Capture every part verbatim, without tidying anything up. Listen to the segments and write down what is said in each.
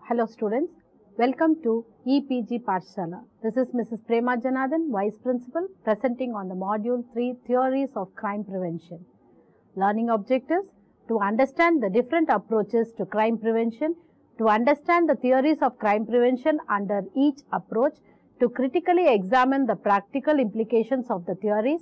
Hello students, welcome to E P G Pathshala. This is Missus Prema Janathan, Vice Principal, presenting on the Module three Theories of Crime Prevention. Learning objectives: to understand the different approaches to crime prevention, to understand the theories of crime prevention under each approach, to critically examine the practical implications of the theories.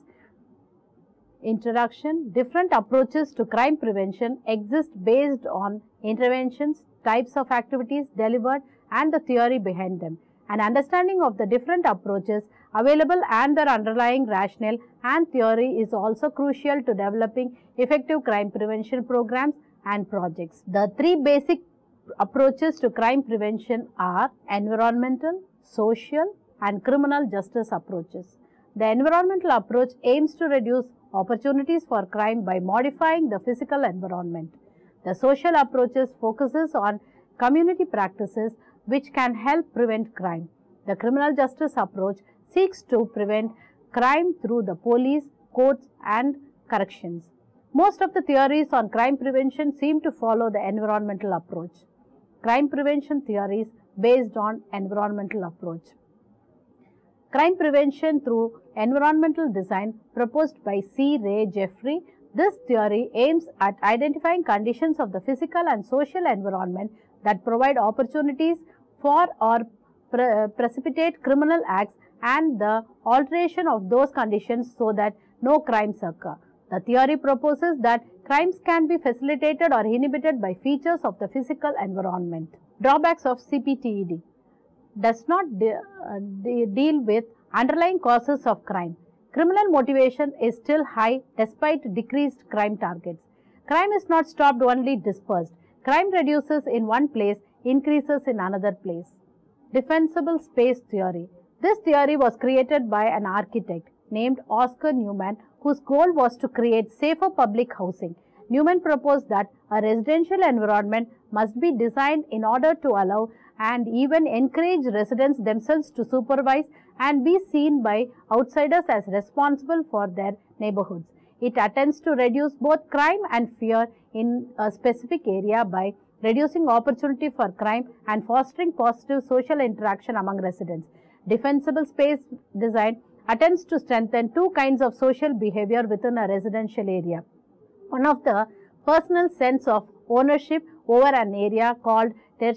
Introduction: different approaches to crime prevention exist based on interventions, types of activities delivered and the theory behind them. An understanding of the different approaches available and their underlying rationale and theory is also crucial to developing effective crime prevention programs and projects. The three basic approaches to crime prevention are environmental, social and criminal justice approaches. The environmental approach aims to reduce opportunities for crime by modifying the physical environment. The social approaches focuses on community practices which can help prevent crime. The criminal justice approach seeks to prevent crime through the police, courts and corrections. Most of the theories on crime prevention seem to follow the environmental approach. Crime prevention theories based on environmental approach. Crime prevention through environmental design proposed by C. Ray Jeffrey. This theory aims at identifying conditions of the physical and social environment that provide opportunities for or pre precipitate criminal acts and the alteration of those conditions so that no crimes occur. The theory proposes that crimes can be facilitated or inhibited by features of the physical environment. Drawbacks of C P T E D: does not de uh, de deal with underlying causes of crime. Criminal motivation is still high despite decreased crime targets. Crime is not stopped, only dispersed. Crime reduces in one place, increases in another place. Defensible space theory. This theory was created by an architect named Oscar Newman, whose goal was to create safer public housing. Newman proposed that a residential environment must be designed in order to allow and even encourage residents themselves to supervise and be seen by outsiders as responsible for their neighborhoods. It attempts to reduce both crime and fear in a specific area by reducing opportunity for crime and fostering positive social interaction among residents. Defensible space design attempts to strengthen two kinds of social behavior within a residential area. One of the personal sense of ownership over an area called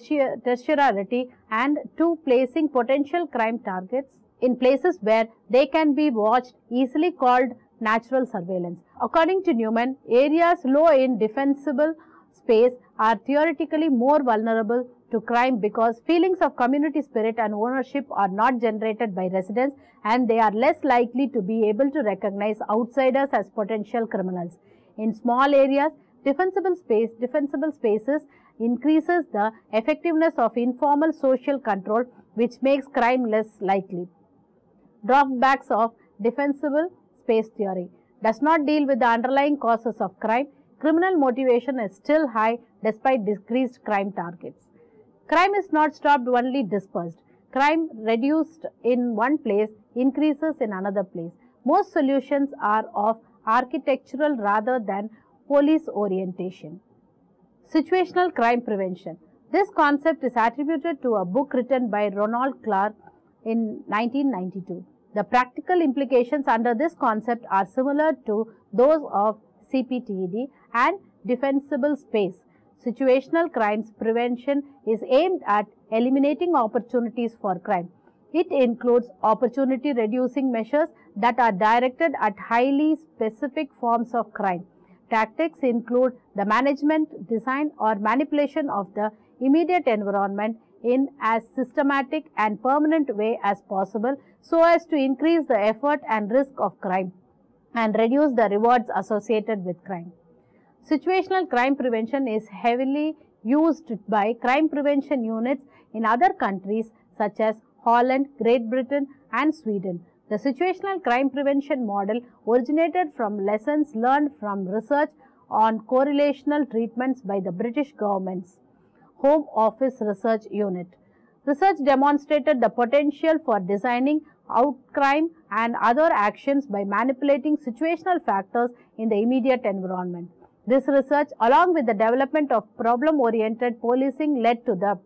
tertiarity, and two, placing potential crime targets in places where they can be watched easily, called natural surveillance. According to Newman, areas low in defensible space are theoretically more vulnerable to crime because feelings of community spirit and ownership are not generated by residents and they are less likely to be able to recognize outsiders as potential criminals. In small areas, defensible space, defensible spaces increases the effectiveness of informal social control, which makes crime less likely. Drawbacks of defensible space theory: does not deal with the underlying causes of crime. Criminal motivation is still high despite decreased crime targets. Crime is not stopped, only dispersed. Crime reduced in one place, increases in another place. Most solutions are of architectural rather than police orientation. Situational crime prevention. This concept is attributed to a book written by Ronald Clark in nineteen ninety-two. The practical implications under this concept are similar to those of C P T E D and defensible space. Situational crimes prevention is aimed at eliminating opportunities for crime. It includes opportunity reducing measures that are directed at highly specific forms of crime. Tactics include the management, design or manipulation of the immediate environment in as systematic and permanent way as possible so as to increase the effort and risk of crime and reduce the rewards associated with crime. Situational crime prevention is heavily used by crime prevention units in other countries such as Holland, Great Britain and Sweden. The situational crime prevention model originated from lessons learned from research on correlational treatments by the British government's Home Office Research Unit. Research demonstrated the potential for designing out crime and other actions by manipulating situational factors in the immediate environment. This research, along with the development of problem-oriented policing, led to the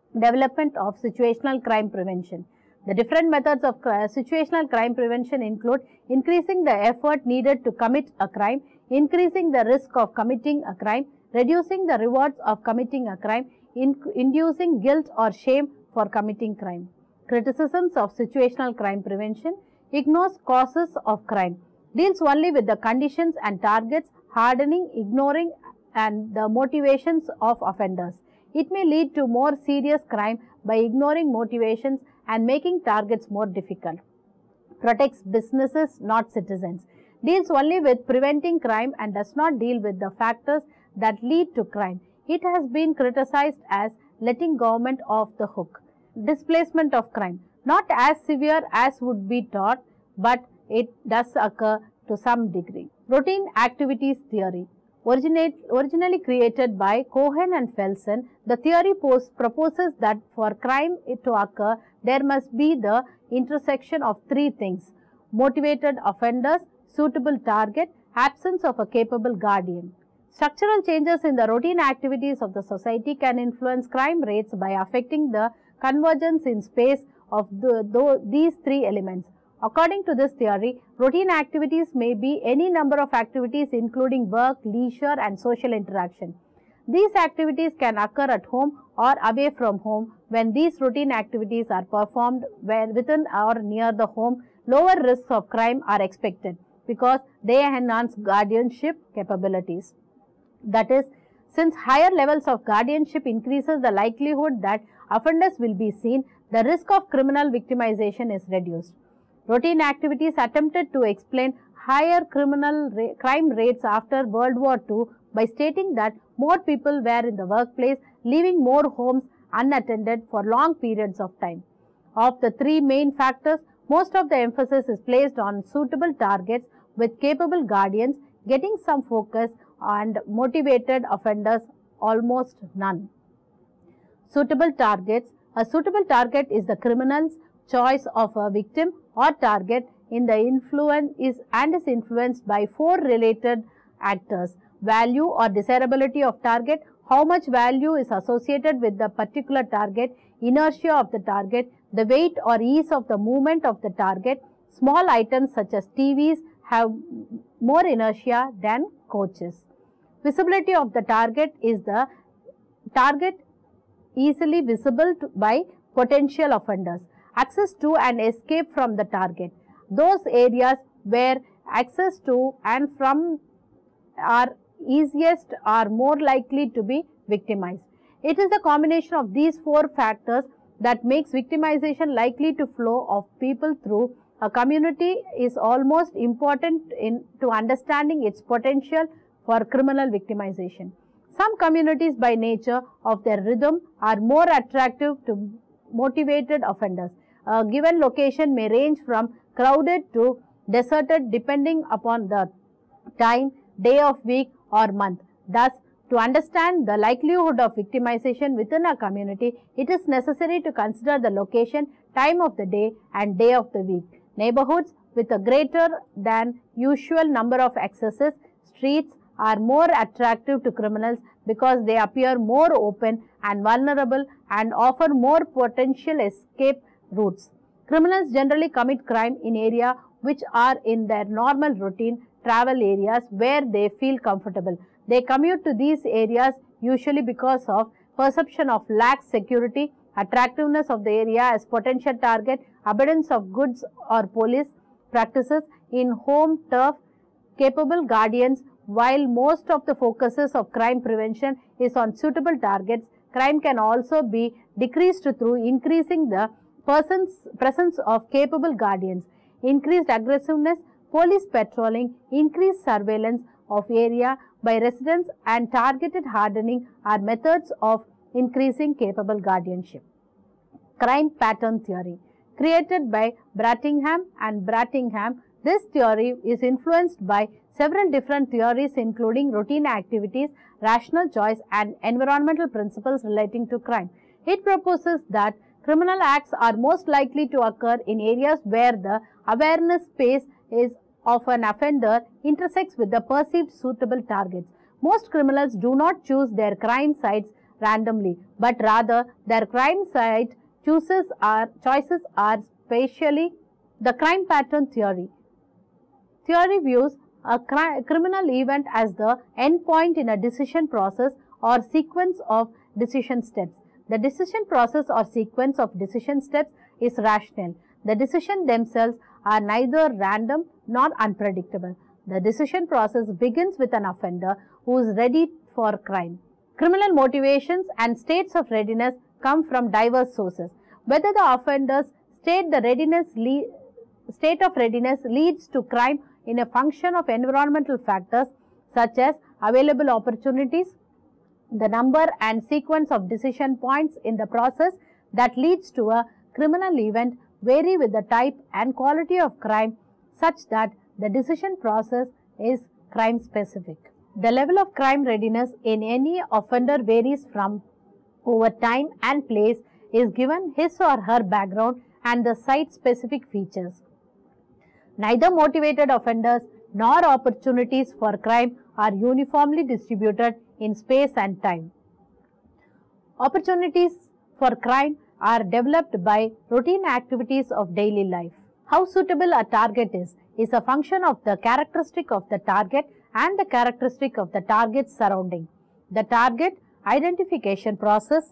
Development of situational crime prevention. The different methods of situational crime prevention include increasing the effort needed to commit a crime, increasing the risk of committing a crime, reducing the rewards of committing a crime, in inducing guilt or shame for committing crime. Criticisms of situational crime prevention: ignores causes of crime, deals only with the conditions and targets, hardening, ignoring and the motivations of offenders. It may lead to more serious crime by ignoring motivations and making targets more difficult. Protects businesses, not citizens. Deals only with preventing crime and does not deal with the factors that lead to crime. It has been criticized as letting government off the hook. Displacement of crime. Not as severe as would be thought, but it does occur to some degree. Routine activities theory. Originate, originally created by Cohen and Felsen, the theory pose, proposes that for crime to occur, there must be the intersection of three things: motivated offenders, suitable target, absence of a capable guardian. Structural changes in the routine activities of the society can influence crime rates by affecting the convergence in space of the, the, these three elements. According to this theory, routine activities may be any number of activities including work, leisure and social interaction. These activities can occur at home or away from home. When these routine activities are performed within or near the home, lower risks of crime are expected because they enhance guardianship capabilities. That is, since higher levels of guardianship increases the likelihood that offenders will be seen, the risk of criminal victimization is reduced. Routine activities attempted to explain higher criminal ra crime rates after World War Two by stating that more people were in the workplace, leaving more homes unattended for long periods of time. Of the three main factors, most of the emphasis is placed on suitable targets with capable guardians, getting some focus, and motivated offenders almost none. Suitable targets. A suitable target is the criminal's choice of a victim or target in the influence is and is influenced by four related actors: value or desirability of target, how much value is associated with the particular target, inertia of the target, the weight or ease of the movement of the target. Small items such as T Vs have more inertia than coaches. Visibility of the target is the target easily visible to, by potential offenders. Access to and escape from the target. Those areas where access to and from are easiest are more likely to be victimized. It is the combination of these four factors that makes victimization likely to flow of people through a community is almost important in to understanding its potential for criminal victimization. Some communities by nature of their rhythm are more attractive to motivated offenders. A given location may range from crowded to deserted depending upon the time, day of week or month. Thus, to understand the likelihood of victimization within a community, it is necessary to consider the location, time of the day and day of the week. Neighborhoods with a greater than usual number of accesses, streets are more attractive to criminals because they appear more open and vulnerable and offer more potential escape routes. Criminals generally commit crime in areas which are in their normal routine travel areas where they feel comfortable. They commute to these areas usually because of perception of lax security, attractiveness of the area as potential target, abundance of goods or police practices in home turf, capable guardians. While most of the focuses of crime prevention is on suitable targets, crime can also be decreased through increasing the person's presence of capable guardians, increased aggressiveness, police patrolling, increased surveillance of area by residents and targeted hardening are methods of increasing capable guardianship. Crime pattern theory. Created by Brattingham and Brattingham, this theory is influenced by several different theories including routine activities, rational choice and environmental principles relating to crime. It proposes that criminal acts are most likely to occur in areas where the awareness space is of an offender intersects with the perceived suitable targets. Most criminals do not choose their crime sites randomly, but rather their crime site choices are, choices are spatially. The crime pattern theory. Theory views a cri criminal event as the endpoint in a decision process or sequence of decision steps. The decision process or sequence of decision steps is rational. The decisions themselves are neither random nor unpredictable. The decision process begins with an offender who is ready for crime. Criminal motivations and states of readiness come from diverse sources. Whether the offender's state the readiness state of readiness leads to crime in a function of environmental factors such as available opportunities, the number and sequence of decision points in the process that leads to a criminal event vary with the type and quality of crime such that the decision process is crime specific. The level of crime readiness in any offender varies from over time and place is given his or her background and the site specific features. Neither motivated offenders nor opportunities for crime are uniformly distributed in space and time. Opportunities for crime are developed by routine activities of daily life. How suitable a target is, is a function of the characteristic of the target and the characteristic of the target's surrounding. The target identification process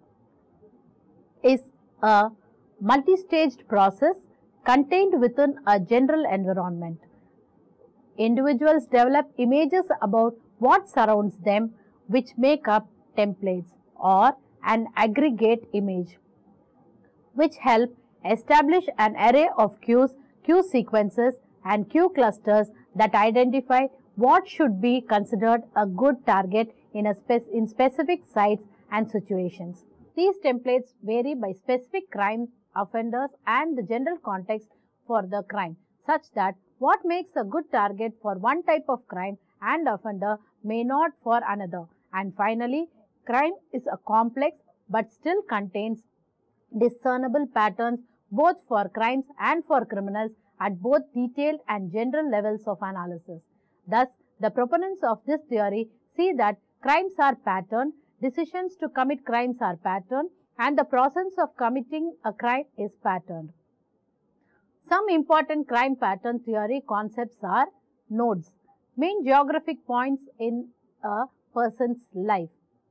is a multi-staged process contained within a general environment. Individuals develop images about what surrounds them which make up templates or an aggregate image which help establish an array of cues, cue sequences and cue clusters that identify what should be considered a good target in, a spec in specific sites and situations. These templates vary by specific crime offenders and the general context for the crime, such that what makes a good target for one type of crime and offender may not for another. And finally, crime is a complex but still contains discernible patterns both for crimes and for criminals at both detailed and general levels of analysis. Thus, the proponents of this theory see that crimes are patterned, decisions to commit crimes are patterned, and the process of committing a crime is patterned. Some important crime pattern theory concepts are nodes, main geographic points in a person's life,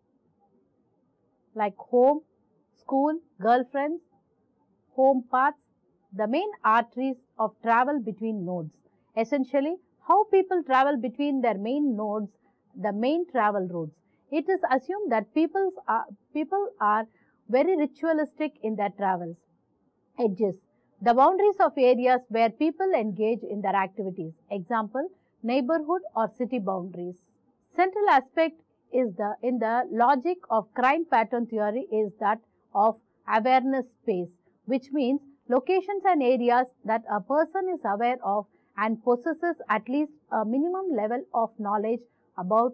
like home, school, girlfriends, home paths, the main arteries of travel between nodes. Essentially, how people travel between their main nodes, the main travel routes. It is assumed that people's are, people are very ritualistic in their travels. Edges, the boundaries of areas where people engage in their activities. Example, neighborhood or city boundaries. Central aspect is the in the logic of crime pattern theory is that of awareness space, which means locations and areas that a person is aware of and possesses at least a minimum level of knowledge about.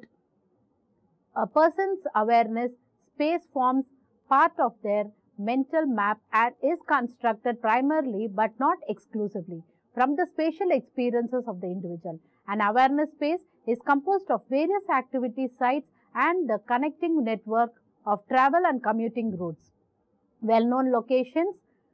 A person's awareness space forms part of their mental map and is constructed primarily but not exclusively from the spatial experiences of the individual. An awareness space is composed of various activity sites and the connecting network of travel and commuting routes. Well-known locations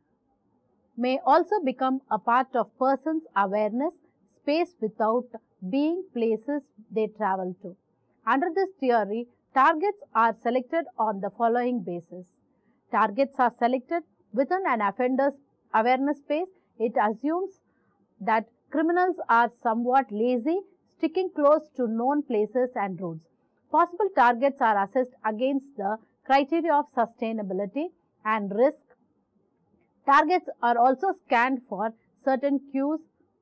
may also become a part of person's awareness space without being places they travel to. Under this theory, targets are selected on the following basis. Targets are selected within an offender's awareness space. It assumes that criminals are somewhat lazy, sticking close to known places and routes. Possible targets are assessed against the criteria of sustainability and risk. Targets are also scanned for certain cues.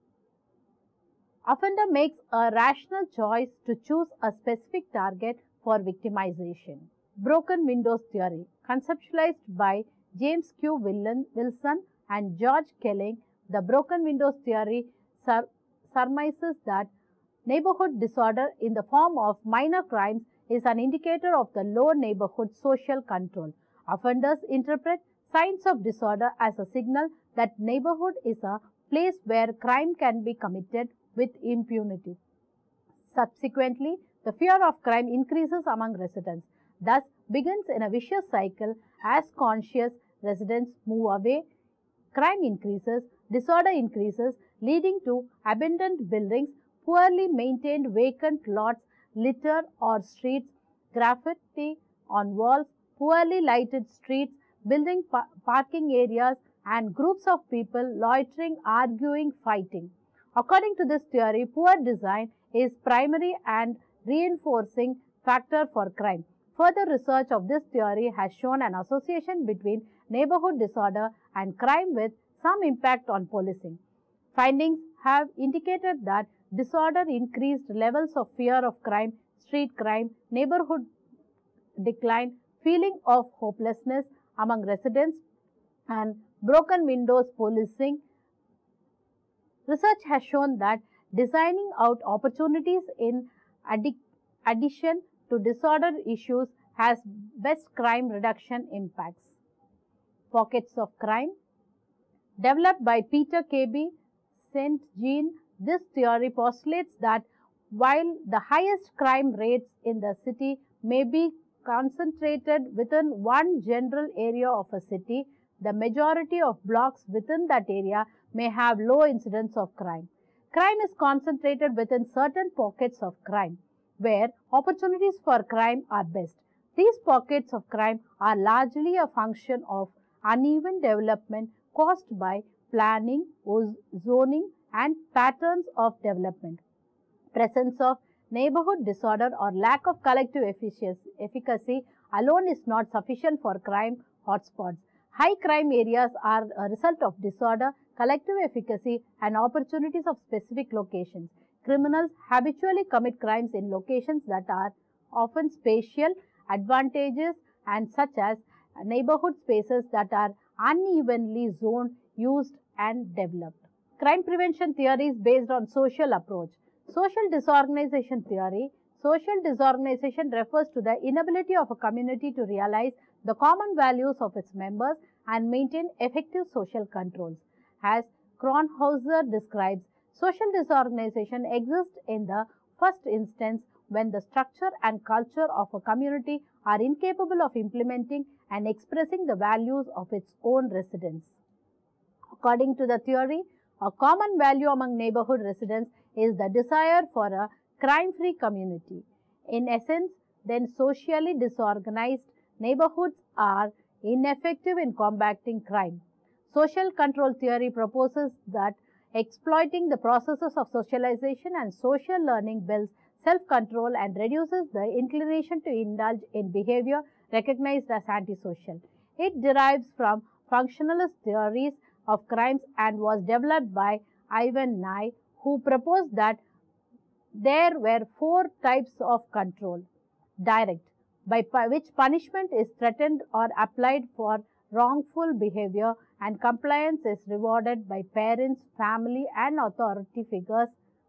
Offender makes a rational choice to choose a specific target for victimization. Broken windows theory, conceptualized by James Q. Wilson and George Kelling, the broken windows theory sur surmises that neighborhood disorder in the form of minor crimes is an indicator of the low neighborhood social control. Offenders interpret signs of disorder as a signal that neighborhood is a place where crime can be committed with impunity. Subsequently, the fear of crime increases among residents. thus begins in a vicious cycle. As conscious residents move away, crime increases, disorder increases, leading to abandoned buildings, poorly maintained vacant lots, litter or streets, graffiti on walls, poorly lighted streets, building pa parking areas, and groups of people loitering, arguing, fighting. According to this theory, poor design is primary and reinforcing factor for crime. Further research of this theory has shown an association between neighborhood disorder and crime with some impact on policing. Findings have indicated that disorder increased levels of fear of crime, street crime, neighborhood decline, feeling of hopelessness among residents, and broken windows policing. Research has shown that designing out opportunities in addi addition to disorder issues has best crime reduction impacts. Pockets of crime. Developed by Peter K B Saint Jean, this theory postulates that while the highest crime rates in the city may be concentrated within one general area of a city, the majority of blocks within that area may have low incidence of crime. Crime is concentrated within certain pockets of crime, where opportunities for crime are best. These pockets of crime are largely a function of uneven development caused by planning, zoning, and patterns of development. Presence of neighborhood disorder or lack of collective efficacy alone is not sufficient for crime hotspots. High crime areas are a result of disorder, collective efficacy, and opportunities of specific locations. Criminals habitually commit crimes in locations that are often spatial advantages and such as neighborhood spaces that are unevenly zoned, used, and developed. Crime prevention theory is based on social approach. Social disorganization theory. Social disorganization refers to the inability of a community to realize the common values of its members and maintain effective social controls. As Kronhauser describes, social disorganization exists in the first instance when the structure and culture of a community are incapable of implementing and expressing the values of its own residents. According to the theory, a common value among neighborhood residents is the desire for a crime-free community. In essence, then socially disorganized neighborhoods are ineffective in combating crime. Social control theory proposes that exploiting the processes of socialization and social learning builds self-control and reduces the inclination to indulge in behavior recognized as antisocial. It derives from functionalist theories of crimes and was developed by Ivan Nye, who proposed that there were four types of control. Direct, by which punishment is threatened or applied for wrongful behavior and compliance is rewarded by parents, family, and authority figures.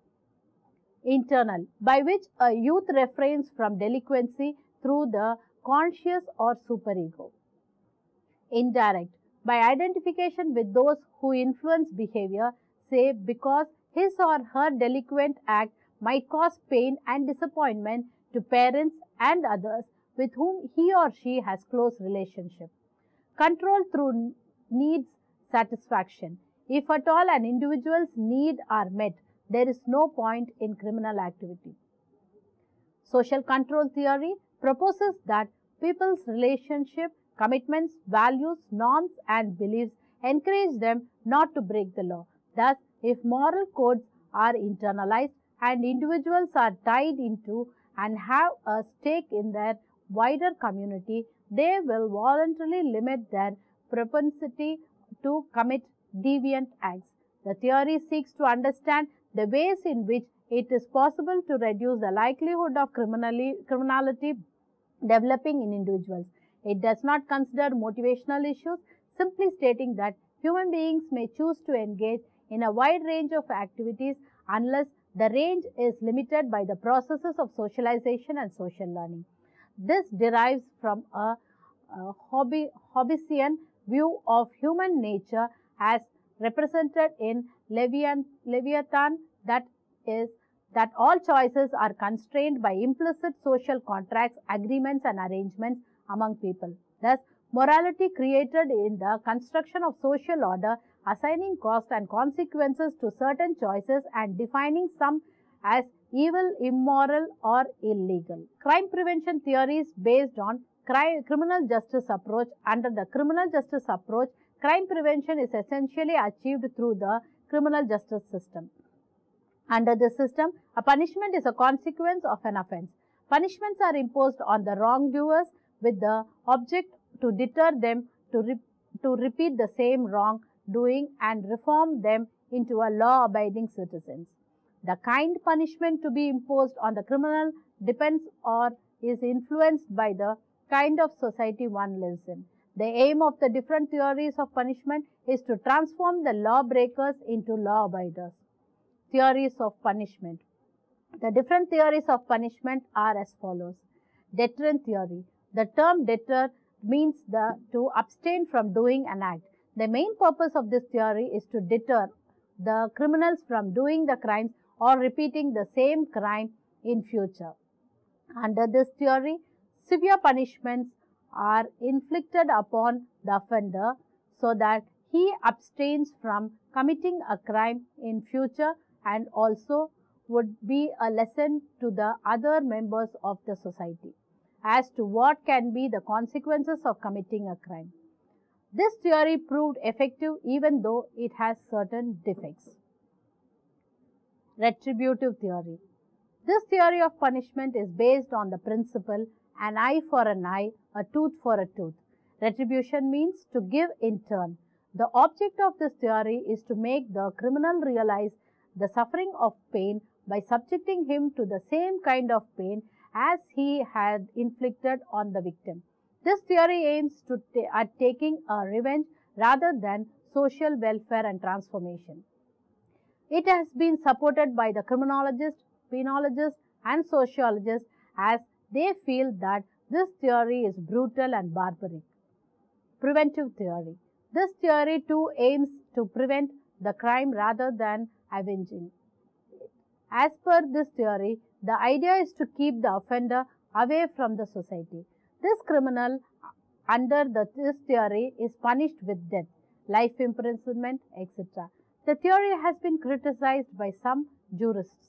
Internal, by which a youth refrains from delinquency through the conscious or superego. Indirect, by identification with those who influence behavior, say because his or her delinquent act might cause pain and disappointment to parents and others with whom he or she has close relationship. Control through needs satisfaction. If at all an individual's needs are met, there is no point in criminal activity. Social control theory proposes that people's relationship, commitments, values, norms, and beliefs encourage them not to break the law. Thus, if moral codes are internalized and individuals are tied into and have a stake in their wider community, they will voluntarily limit their propensity to commit deviant acts. The theory seeks to understand the ways in which it is possible to reduce the likelihood of criminality developing in individuals. It does not consider motivational issues, simply stating that human beings may choose to engage in a wide range of activities unless the range is limited by the processes of socialization and social learning. This derives from a, a hobby, Hobbesian view of human nature as represented in Leviathan, that is, that all choices are constrained by implicit social contracts, agreements and arrangements among people. Thus, morality created in the construction of social order, assigning cost and consequences to certain choices and defining some as evil, immoral or illegal. Crime prevention theory is based on crime, criminal justice approach. Under the criminal justice approach, crime prevention is essentially achieved through the criminal justice system. Under this system, a punishment is a consequence of an offense. Punishments are imposed on the wrongdoers with the object to deter them to, re to repeat the same wrongdoing and reform them into a law-abiding citizens. The kind punishment to be imposed on the criminal depends or is influenced by the kind of society one lives in. The aim of the different theories of punishment is to transform the lawbreakers into law-abiders. Theories of punishment. The different theories of punishment are as follows. Deterrent theory. The term deter means the to abstain from doing an act. The main purpose of this theory is to deter the criminals from doing the crimes or repeating the same crime in future. Under this theory, severe punishments are inflicted upon the offender so that he abstains from committing a crime in future and also would be a lesson to the other members of the society as to what can be the consequences of committing a crime. This theory proved effective even though it has certain defects. Retributive theory. This theory of punishment is based on the principle an eye for an eye, a tooth for a tooth. Retribution means to give in turn. The object of this theory is to make the criminal realize the suffering of pain by subjecting him to the same kind of pain as he had inflicted on the victim. This theory aims to ta at taking a revenge rather than social welfare and transformation. It has been supported by the criminologists, penologists and sociologists as they feel that this theory is brutal and barbaric. Preventive theory. This theory too aims to prevent the crime rather than avenging it. As per this theory, the idea is to keep the offender away from the society. This criminal under the, this theory is punished with death, life imprisonment, et cetera. The theory has been criticized by some jurists.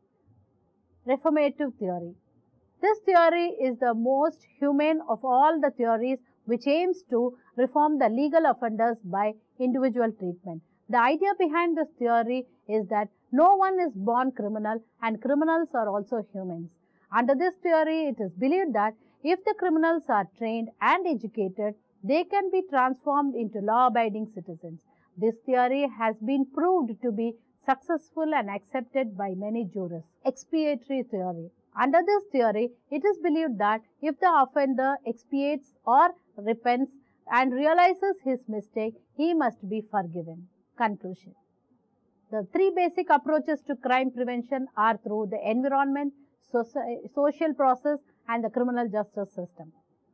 Reformative theory. This theory is the most humane of all the theories which aims to reform the legal offenders by individual treatment. The idea behind this theory is that no one is born criminal and criminals are also humans. Under this theory, it is believed that if the criminals are trained and educated, they can be transformed into law-abiding citizens. This theory has been proved to be successful and accepted by many jurists. Expiatory theory. Under this theory, it is believed that if the offender expiates or repents and realizes his mistake, he must be forgiven. Conclusion. The three basic approaches to crime prevention are through the environment, social process and the criminal justice system.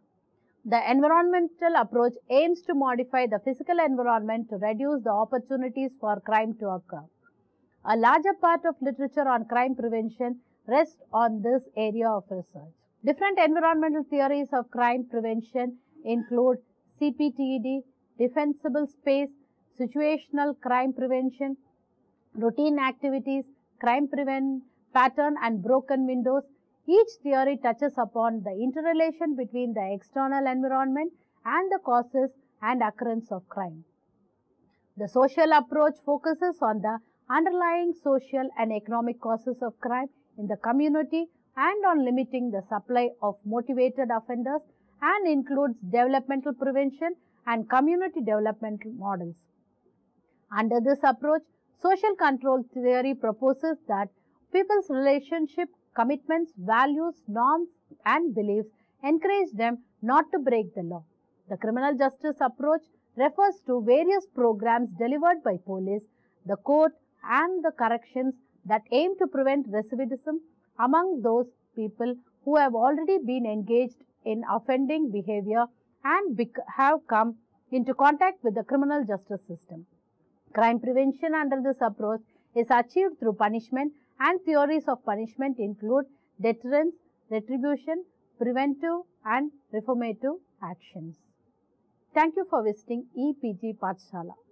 The environmental approach aims to modify the physical environment to reduce the opportunities for crime to occur. A larger part of literature on crime prevention rests on this area of research. Different environmental theories of crime prevention include C P T E D, defensible space, situational crime prevention, routine activities, crime prevent pattern and broken windows. Each theory touches upon the interrelation between the external environment and the causes and occurrence of crime. The social approach focuses on the underlying social and economic causes of crime in the community and on limiting the supply of motivated offenders and includes developmental prevention and community developmental models. Under this approach, social control theory proposes that people's relationship, commitments, values, norms and beliefs encourage them not to break the law. The criminal justice approach refers to various programs delivered by police, the court and the corrections that aim to prevent recidivism among those people who have already been engaged in offending behavior and have come into contact with the criminal justice system. Crime prevention under this approach is achieved through punishment and theories of punishment include deterrence, retribution, preventive and reformative actions. Thank you for visiting E P G Pathshala.